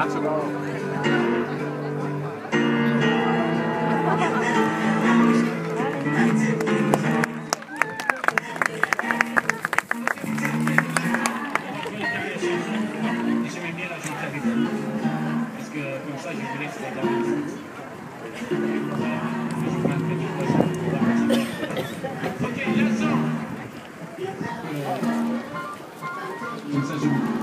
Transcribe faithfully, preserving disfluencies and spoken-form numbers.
match at all. Parce que comme ça, je voulais que ça dans le foot. Ok, Vincent. Comme ça, je